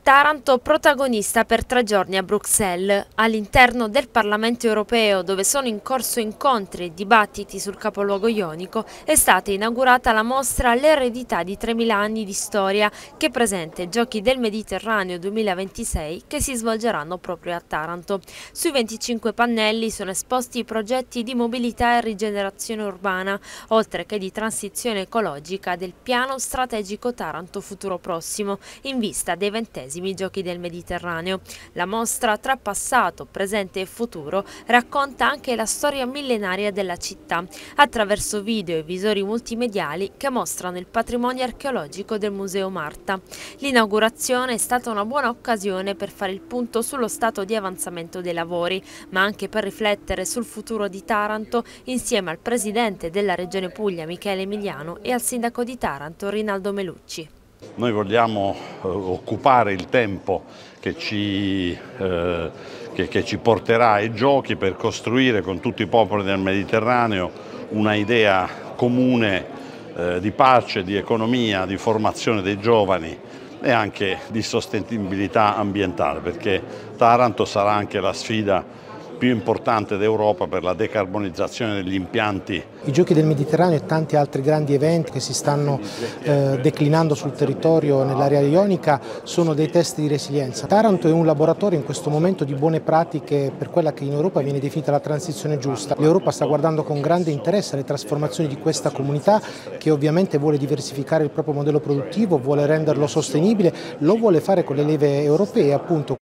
Taranto protagonista per 3 giorni a Bruxelles, all'interno del Parlamento europeo, dove sono in corso incontri e dibattiti sul capoluogo ionico, è stata inaugurata la mostra L'eredità di 3000 anni di storia, che presenta i Giochi del Mediterraneo 2026 che si svolgeranno proprio a Taranto. Sui 25 pannelli sono esposti i progetti di mobilità e rigenerazione urbana, oltre che di transizione ecologica del piano strategico Taranto Futuro Prossimo, in vista dei 20 Giochi del Mediterraneo. La mostra tra passato, presente e futuro racconta anche la storia millenaria della città attraverso video e visori multimediali che mostrano il patrimonio archeologico del Museo Marta. L'inaugurazione è stata una buona occasione per fare il punto sullo stato di avanzamento dei lavori, ma anche per riflettere sul futuro di Taranto insieme al presidente della Regione Puglia Michele Emiliano e al sindaco di Taranto Rinaldo Melucci. Noi vogliamo occupare il tempo che ci porterà ai Giochi per costruire con tutti i popoli del Mediterraneo una idea comune di pace, di economia, di formazione dei giovani e anche di sostenibilità ambientale, perché Taranto sarà anche la sfida più importante d'Europa per la decarbonizzazione degli impianti. I Giochi del Mediterraneo e tanti altri grandi eventi che si stanno declinando sul territorio nell'area ionica sono dei test di resilienza. Taranto è un laboratorio in questo momento di buone pratiche per quella che in Europa viene definita la transizione giusta. L'Europa sta guardando con grande interesse alle trasformazioni di questa comunità, che ovviamente vuole diversificare il proprio modello produttivo, vuole renderlo sostenibile, lo vuole fare con le leve europee, appunto